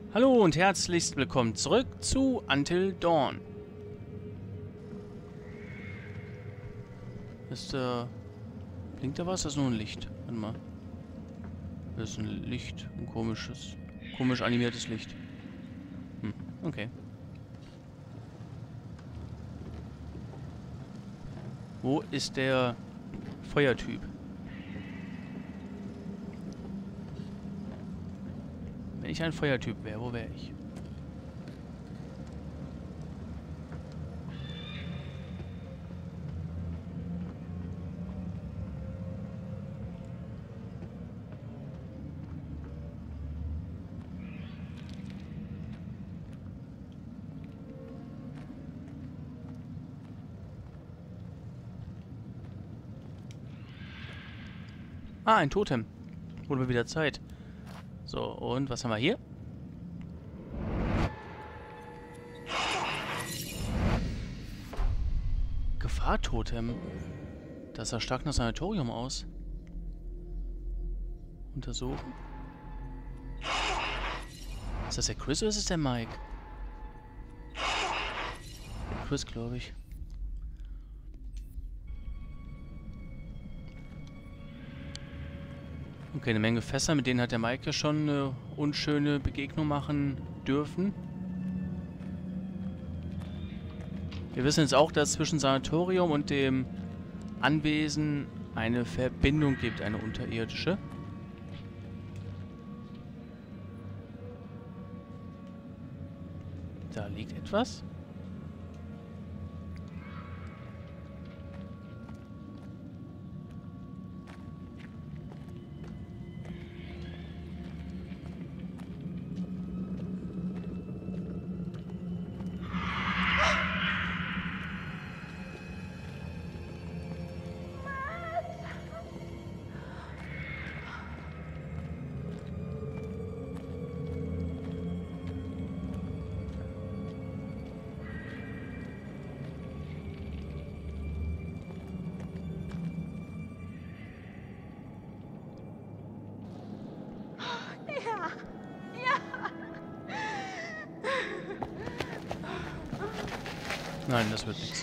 Hallo und herzlichst willkommen zurück zu Until Dawn. Blinkt da was? Das ist nur ein Licht. Warte mal. Das ist ein Licht. Ein komisch animiertes Licht. Okay. Wo ist der Feuertyp? Wenn ich ein Feuertyp wäre, wo wäre ich? Ah, ein Totem. Wurde mir wieder Zeit. So, und was haben wir hier? Gefahrtotem. Das sah stark nach Sanatorium aus. Untersuchen. Ist das der Chris oder ist es der Mike? Der Chris, glaube ich. Okay, eine Menge Fässer, mit denen hat der Mike ja schon eine unschöne Begegnung machen dürfen. Wir wissen jetzt auch, dass es zwischen Sanatorium und dem Anwesen eine Verbindung gibt, eine unterirdische. Da liegt etwas. Nein, das wird nichts.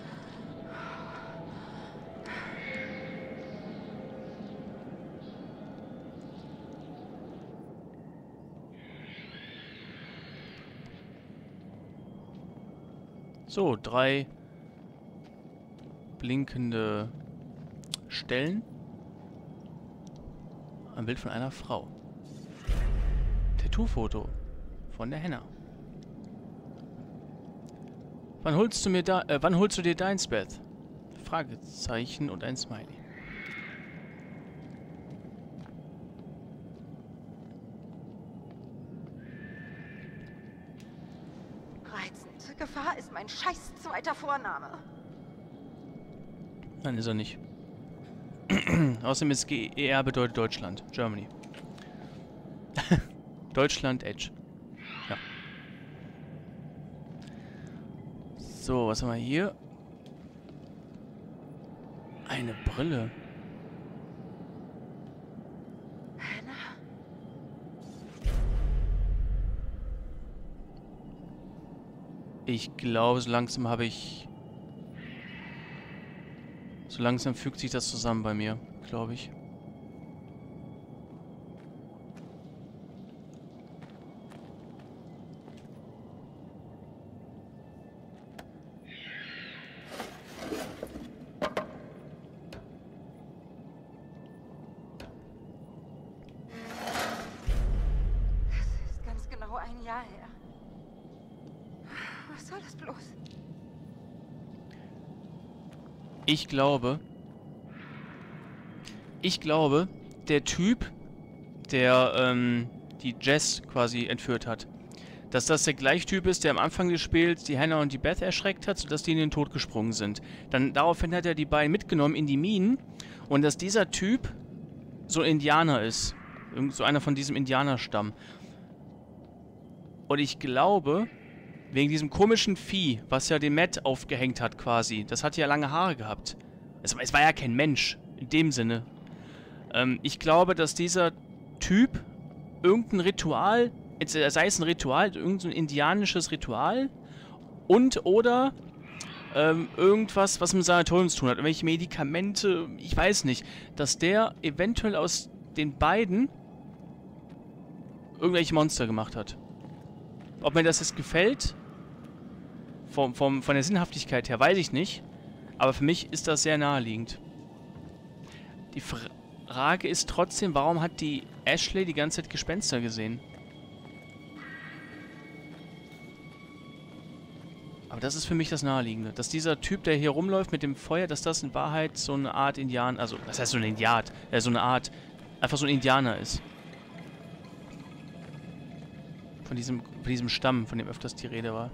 So, 3 blinkende Stellen. Ein Bild von einer Frau. Tattoo-Foto von der Henna. Wann holst du dir deins, Beth? Fragezeichen und ein Smiley. Reizend. Gefahr ist mein scheiß zweiter Vorname. Nein, ist er nicht. Außerdem ist GER bedeutet Deutschland. Germany. Deutschland Edge. Ja. So, was haben wir hier? Eine Brille. Henna? Ich glaube, so langsam fügt sich das zusammen bei mir, glaube ich. Ein Jahr her. Was soll das bloß? Ich glaube, der Typ, der die Jess quasi entführt hat, dass das der gleiche Typ ist, der am Anfang des Spiels die Hannah und die Beth erschreckt hat, sodass die in den Tod gesprungen sind. Dann daraufhin hat er die beiden mitgenommen in die Minen und dass dieser Typ so ein Indianer ist. So einer von diesem Indianerstamm. Und ich glaube, wegen diesem komischen Vieh, was ja den Matt aufgehängt hat quasi, das hat ja lange Haare gehabt. Es war ja kein Mensch, in dem Sinne. Ich glaube, dass dieser Typ irgendein Ritual sei es ein Ritual, irgend so ein indianisches Ritual und oder irgendwas, was mit Sanatorium zu tun hat. Irgendwelche Medikamente, ich weiß nicht. Dass der eventuell aus den beiden irgendwelche Monster gemacht hat. Ob mir das jetzt gefällt, von der Sinnhaftigkeit her, weiß ich nicht. Aber für mich ist das sehr naheliegend. Die Frage ist trotzdem, warum hat die Ashley die ganze Zeit Gespenster gesehen? Aber das ist für mich das Naheliegende. Dass dieser Typ, der hier rumläuft mit dem Feuer, dass das in Wahrheit so eine Art Indianer, also, das heißt so ein Indianer, so eine Art, einfach so ein Indianer ist. Von diesem Stamm, von dem öfters die Rede war.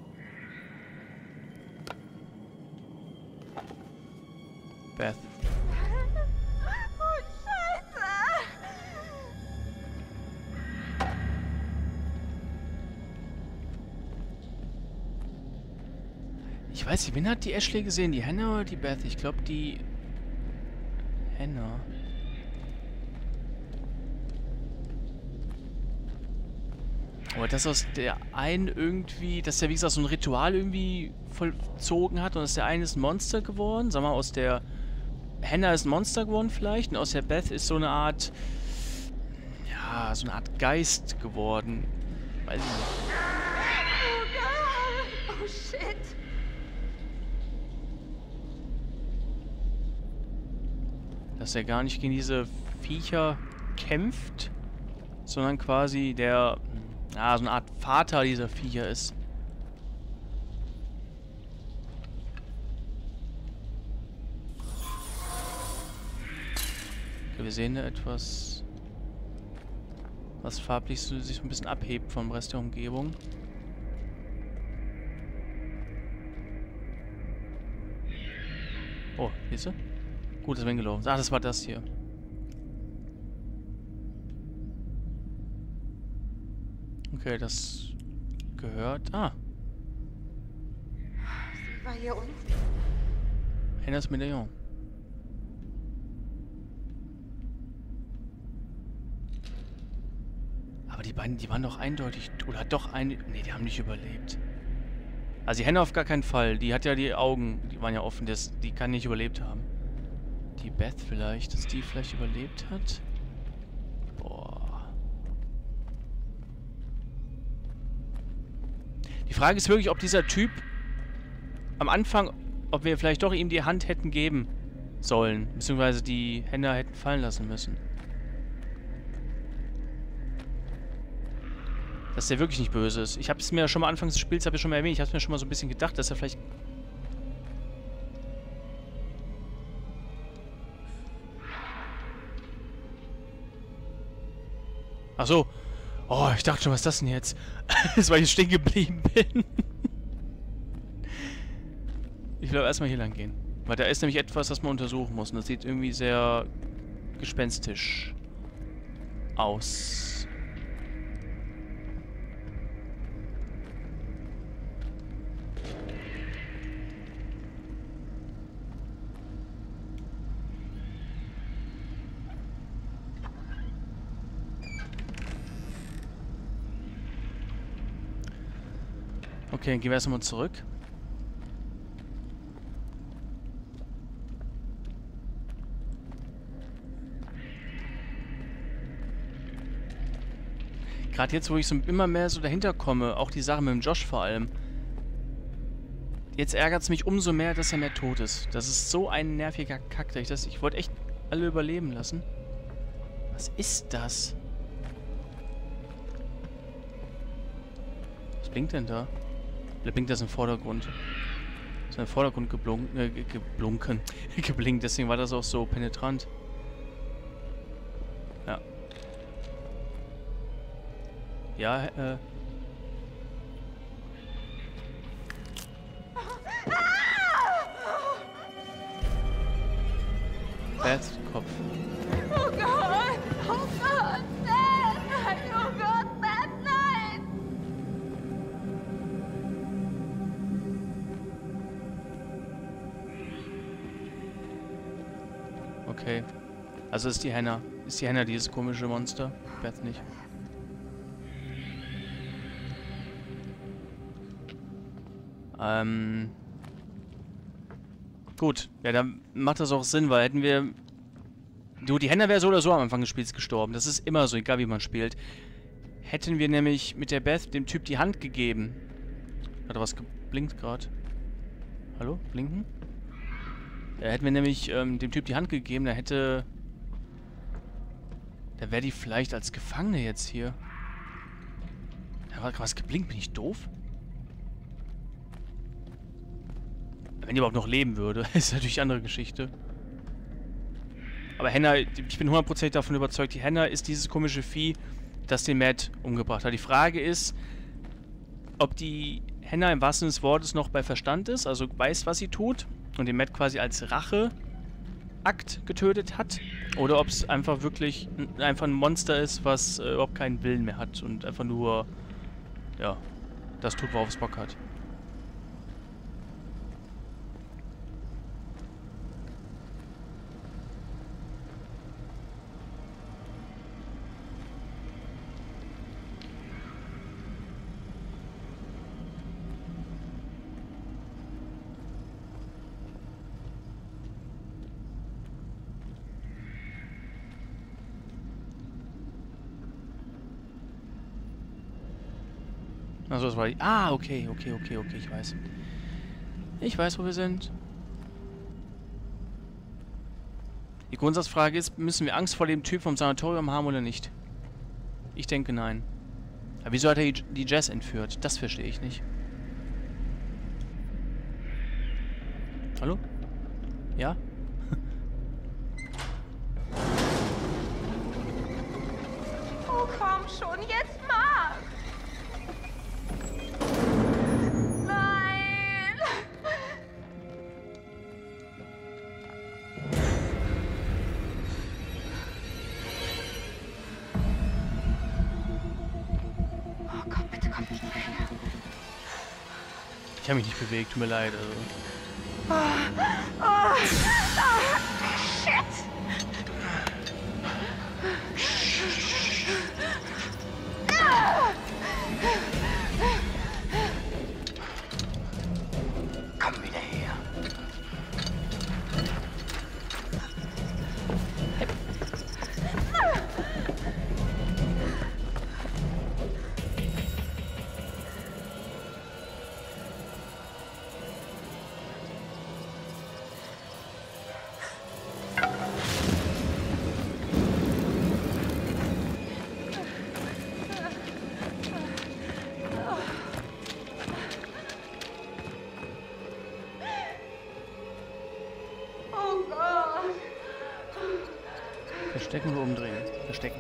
Beth. Oh, Scheiße! Ich weiß nicht, wen hat die Ashley gesehen? Die Hannah oder die Beth? Ich glaube, die Hannah. Aber dass aus der einen irgendwie, dass der wie gesagt so ein Ritual irgendwie vollzogen hat und aus der einen ist ein Monster geworden. Sag mal, aus der Hannah ist ein Monster geworden vielleicht und aus der Beth ist so eine Art, ja, so eine Art Geist geworden. Weiß ich nicht. Oh Gott! Oh shit! Dass er gar nicht gegen diese Viecher kämpft, sondern quasi der, ja, so eine Art Vater dieser Viecher ist. Okay, wir sehen da etwas, was farblich sich so ein bisschen abhebt vom Rest der Umgebung. Oh, siehst du? Gut, das bin gelaufen. Ah, das war das hier. Okay, das gehört... Ah. Sie war hier unten. Hannahs Medaillon. Aber die beiden, die waren doch eindeutig... Oder doch eine... Nee, die haben nicht überlebt. Also die Hannah auf gar keinen Fall. Die hat ja die Augen, die waren ja offen. Die kann nicht überlebt haben. Die Beth vielleicht, dass die vielleicht überlebt hat? Boah. Die Frage ist wirklich, ob dieser Typ am Anfang, ob wir vielleicht doch ihm die Hand hätten geben sollen. Beziehungsweise die Hände hätten fallen lassen müssen. Dass der wirklich nicht böse ist. Ich habe es mir ja schon mal anfangs des Spiels, habe ich schon mal erwähnt, ich habe es mir schon mal so ein bisschen gedacht, dass er vielleicht... Ach so. Oh, ich dachte schon, was ist das denn jetzt? Das ist, weil ich stehen geblieben bin. Ich will aber erstmal hier lang gehen. Weil da ist nämlich etwas, das man untersuchen muss. Und das sieht irgendwie sehr gespenstisch aus. Okay, dann gehen wir erstmal zurück. Gerade jetzt, wo ich so immer mehr so dahinter komme, auch die Sache mit dem Josh vor allem. Jetzt ärgert es mich umso mehr, dass er mehr tot ist. Das ist so ein nerviger Kack. Ich wollte echt alle überleben lassen. Was ist das? Was blinkt denn da? Oder blinkt das im Vordergrund? Ist im Vordergrund geblunken. Geblinkt, deswegen war das auch so penetrant. Ja. Ja, Beths Kopf. Oh Gott! Oh Gott! Nein! Oh Gott! Nein! Okay. Also ist die Hannah. Ist die Hannah dieses komische Monster? Beth nicht. Gut, ja, dann macht das auch Sinn, weil hätten wir... Du, die Hannah wäre so oder so am Anfang des Spiels gestorben. Das ist immer so, egal wie man spielt. Hätten wir nämlich mit der Beth dem Typ die Hand gegeben. Hat er was geblinkt gerade? Hallo? Blinken? Ja, hätten wir nämlich dem Typ die Hand gegeben, da wäre die vielleicht als Gefangene jetzt hier. Da hat was geblinkt, bin ich doof? Wenn die überhaupt noch leben würde, ist natürlich eine andere Geschichte. Aber Hannah, ich bin 100% davon überzeugt, die Hannah ist dieses komische Vieh, das den Matt umgebracht hat. Die Frage ist, ob die Hannah im wahrsten Sinne des Wortes noch bei Verstand ist, also weiß, was sie tut, und den Matt quasi als Racheakt getötet hat, oder ob es einfach wirklich einfach ein Monster ist, was überhaupt keinen Willen mehr hat und einfach nur, ja, das tut, worauf es Bock hat. Also das war die... Ah, okay, ich weiß. Ich weiß, wo wir sind. Die Grundsatzfrage ist, müssen wir Angst vor dem Typ vom Sanatorium haben oder nicht? Ich denke, nein. Aber wieso hat er die Jess entführt? Das verstehe ich nicht. Hallo? Ja? Oh, komm schon, jetzt mach! Nein! Oh Gott, bitte komm nicht mehr her. Ich habe mich nicht bewegt, tut mir leid. Also. Shit! Komm wieder her. Oh Gott! Verstecken oder umdrehen? Verstecken.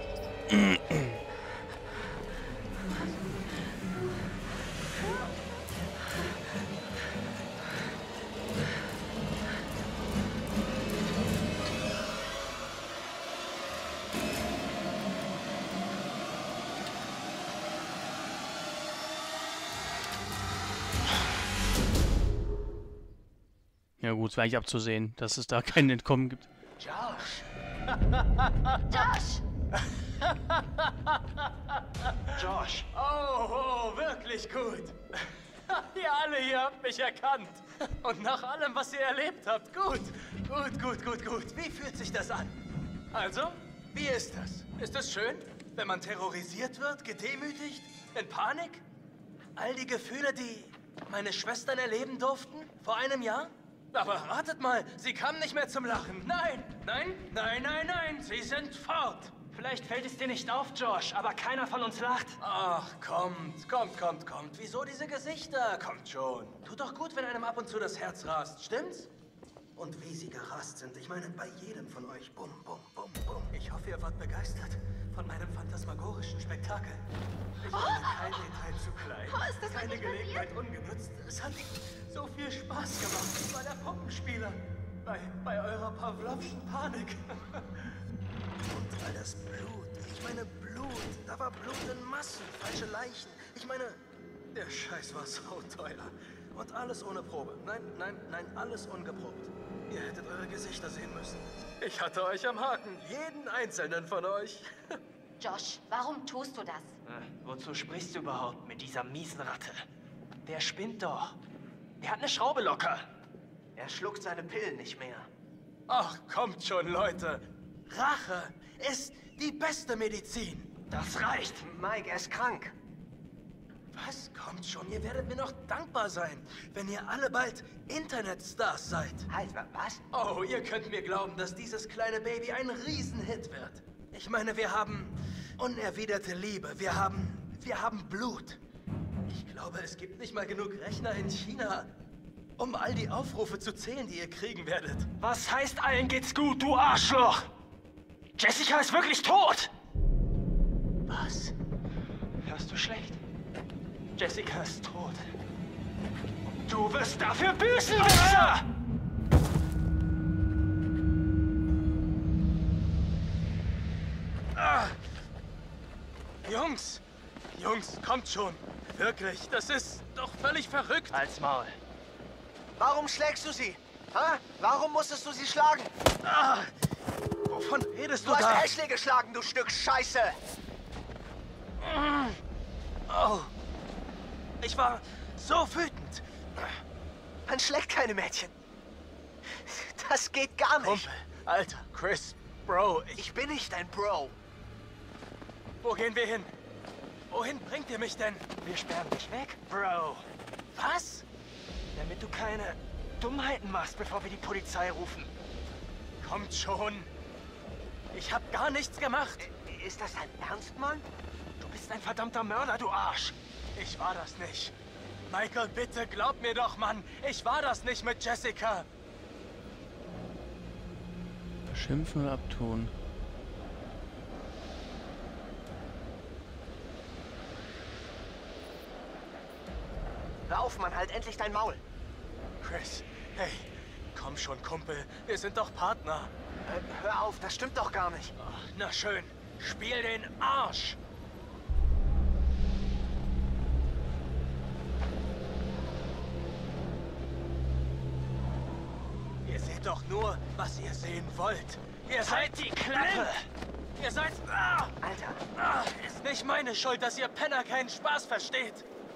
Ja gut, es war eigentlich abzusehen, dass es da kein Entkommen gibt. Josh! Josh! Josh! Oh, wirklich gut. Ihr alle hier habt mich erkannt. Und nach allem, was ihr erlebt habt, gut. Wie fühlt sich das an? Also, wie ist das? Ist es schön, wenn man terrorisiert wird, gedemütigt, in Panik? All die Gefühle, die meine Schwestern erleben durften vor einem Jahr? Aber ratet mal, sie kamen nicht mehr zum Lachen. Nein, sie sind fort. Vielleicht fällt es dir nicht auf, Josh, aber keiner von uns lacht. Ach, kommt. Wieso diese Gesichter? Kommt schon. Tut doch gut, wenn einem ab und zu das Herz rast, stimmt's? Und wie sie gerast sind. Ich meine, bei jedem von euch. Bum, bum, bum, bum. Ich hoffe, ihr wart begeistert von meinem phantasmagorischen Spektakel. Ich finde kein Detail zu klein. Oh, ist das Keine wirklich passiert? Gelegenheit ungenutzt. Es hat so viel Spaß gemacht. Ich war der Puppenspieler. Bei eurer Pawlowschen Panik. Und all das Blut. Ich meine Blut. Da war Blut in Massen. Falsche Leichen. Ich meine, der Scheiß war so teuer. Und alles ohne Probe. Nein, alles ungeprobt. Ihr hättet eure Gesichter sehen müssen. Ich hatte euch am Haken. Jeden einzelnen von euch. Josh, warum tust du das? Wozu sprichst du überhaupt mit dieser miesen Ratte? Der spinnt doch. Er hat eine Schraube locker. Er schluckt seine Pillen nicht mehr. Ach, kommt schon, Leute. Rache ist die beste Medizin. Das reicht. Mike, er ist krank. Was? Kommt schon, ihr werdet mir noch dankbar sein, wenn ihr alle bald Internetstars seid. Halt, was? Oh, ihr könnt mir glauben, dass dieses kleine Baby ein Riesenhit wird. Ich meine, wir haben unerwiderte Liebe. Wir haben Blut. Ich glaube, es gibt nicht mal genug Rechner in China, um all die Aufrufe zu zählen, die ihr kriegen werdet. Was heißt, allen geht's gut, du Arschloch? Jessica ist wirklich tot! Was? Hörst du schlecht? Jessica ist tot. Du wirst dafür büßen, Wichser! Jungs, kommt schon. Wirklich, das ist doch völlig verrückt. Halt's Maul. Warum schlägst du sie? Ha? Warum musstest du sie schlagen? Wovon redest Du du hast da? Ashley geschlagen, du Stück Scheiße! Oh, ich war so wütend. Man schlägt keine Mädchen. Das geht gar nicht. Kumpel, Alter, Chris, Bro, Ich bin nicht dein Bro. wo gehen wir hin? Wohin bringt ihr mich denn? Wir sperren dich weg, Bro. Was? Damit du keine Dummheiten machst, bevor wir die Polizei rufen. Kommt schon. Ich hab gar nichts gemacht. Ist das dein Ernst, Mann? Du bist ein verdammter Mörder, du Arsch. Ich war das nicht. Michael, bitte glaub mir doch, Mann. Ich war das nicht mit Jessica. Beschimpfen oder abtun? Hör auf, Mann, halt endlich dein Maul. Chris, hey, komm schon, Kumpel. Wir sind doch Partner. Hör auf, das stimmt doch gar nicht. Ach, na schön. Spiel den Arsch. Ihr seht doch nur, was ihr sehen wollt. Ihr seid die Klappe! blind. Ihr seid... Alter. Ist nicht meine Schuld, dass ihr Penner keinen Spaß versteht.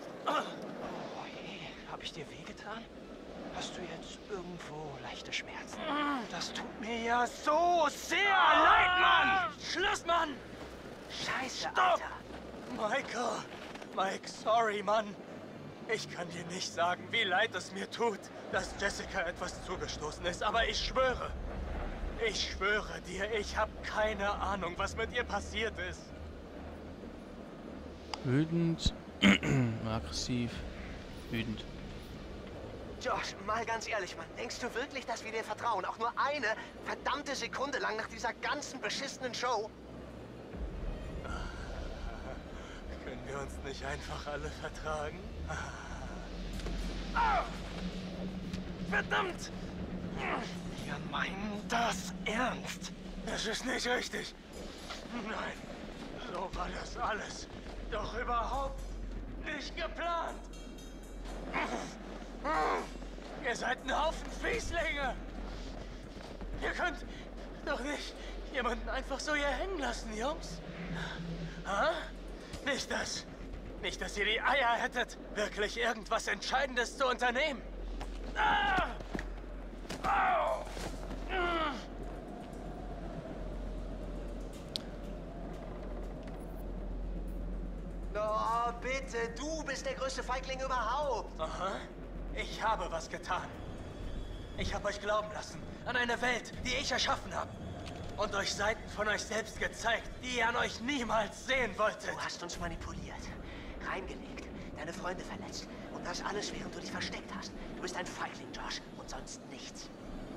Hab ich dir wehgetan? Hast du jetzt irgendwo leichte Schmerzen? Das tut mir ja so sehr leid, Mann! Schluss, Mann! Scheiße, Stopp! Alter. Mike, sorry, Mann. Ich kann dir nicht sagen, wie leid es mir tut, dass Jessica etwas zugestoßen ist, aber ich schwöre dir, ich habe keine Ahnung, was mit ihr passiert ist. Wütend, aggressiv, wütend. Josh, mal ganz ehrlich, Mann. Denkst du wirklich, dass wir dir vertrauen? Auch nur eine verdammte Sekunde lang nach dieser ganzen beschissenen Show? Können wir uns nicht einfach alle vertragen? Verdammt! Wir meinen das ernst. Das ist nicht richtig. Nein, so war das alles. Doch überhaupt nicht geplant. Ihr seid ein Haufen Fieslinge. Ihr könnt doch nicht jemanden einfach so hier hängen lassen, Jungs. Ha? Nicht, dass ihr die Eier hättet, wirklich irgendwas Entscheidendes zu unternehmen. Ah! Au! Oh, bitte, du bist der größte Feigling überhaupt. Aha. Ich habe was getan. Ich habe euch glauben lassen an eine Welt, die ich erschaffen habe. Und euch Seiten von euch selbst gezeigt, die ihr an euch niemals sehen wolltet. Du hast uns manipuliert, reingelegt, deine Freunde verletzt. Und das alles, während du dich versteckt hast. Du bist ein Feigling, Josh, und sonst nichts.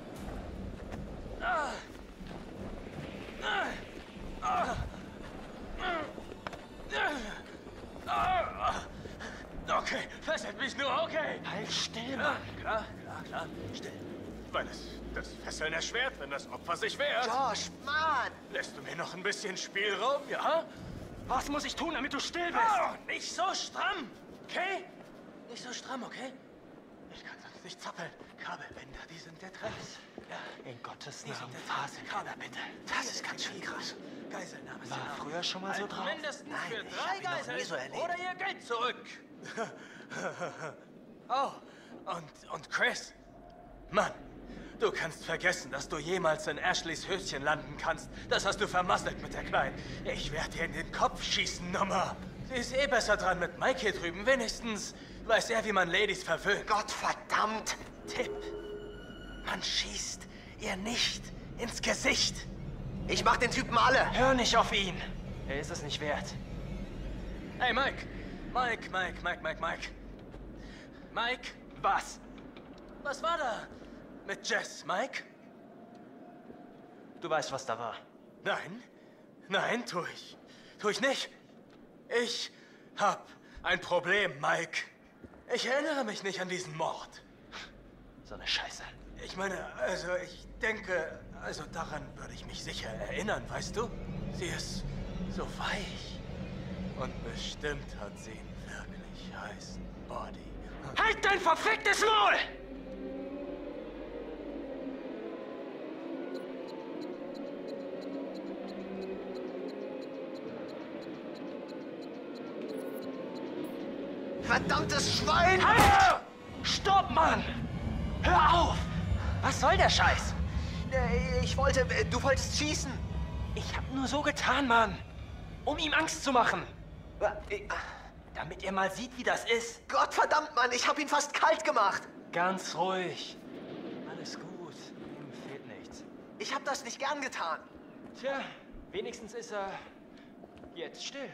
Okay, fesselt mich nur, okay. Halt still, Mann. Klar, still. Weil es das Fesseln erschwert, wenn das Opfer sich wehrt. Josh, Mann! Lässt du mir noch ein bisschen Spielraum, ja? Was muss ich tun, damit du still bist? Oh, nicht so stramm, okay? Nicht so stramm, okay? Ich kann sonst nicht zappeln. Kabelbänder, die sind der Trend. Ja, In Gottes die sind Namen, der faseln Trend. wir da bitte. Das ist ganz schön krass. Geiselnahme ist War erlaubt. früher schon mal so Also drauf? mindestens Nein, für ich 3 hab ihn noch nie Geiseln so erlebt. oder ihr Geld zurück. Oh, Und Chris? Mann, du kannst vergessen, dass du jemals in Ashleys Höschen landen kannst. Das hast du vermasselt mit der Kleinen. Ich werde dir in den Kopf schießen, Nummer. Sie ist eh besser dran mit Mike hier drüben. Wenigstens weiß er, wie man Ladies verwöhnt. Gottverdammt! Tipp. Man schießt ihr nicht ins Gesicht. Ich mach den Typen alle! Hör nicht auf ihn. Er ist es nicht wert. Hey, Mike. Mike. Was? Was war da mit Jess, Mike? Du weißt, was da war. Nein, tu ich nicht. Ich hab ein Problem, Mike. Ich erinnere mich nicht an diesen Mord. So eine Scheiße. Ich meine, also ich denke, also daran würde ich mich sicher erinnern, weißt du? Sie ist so weich. Und bestimmt hat sie einen wirklich heißen Body. Halt dein verficktes Maul! Verdammtes Schwein! Hallo! Stopp, Mann! Hör auf! Was soll der Scheiß? Du wolltest schießen. Ich hab nur so getan, Mann. Um ihm Angst zu machen. Damit er mal sieht, wie das ist. Gottverdammt, Mann, ich hab ihn fast kalt gemacht. Ganz ruhig. Alles gut. Ihm fehlt nichts. Ich hab das nicht gern getan. Tja, wenigstens ist er jetzt still.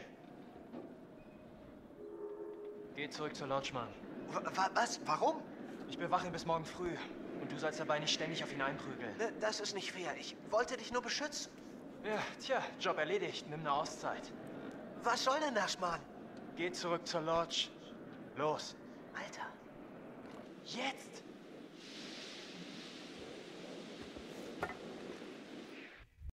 Geh zurück zur Lodge, Mann. Was? Warum? Ich bewache ihn bis morgen früh. Und du sollst dabei nicht ständig auf ihn einprügeln. Das ist nicht fair. Ich wollte dich nur beschützen. Ja, tja, Job erledigt. Nimm eine Auszeit. Was soll denn das, Mann? Geh zurück zur Lodge. Los. Alter. Jetzt!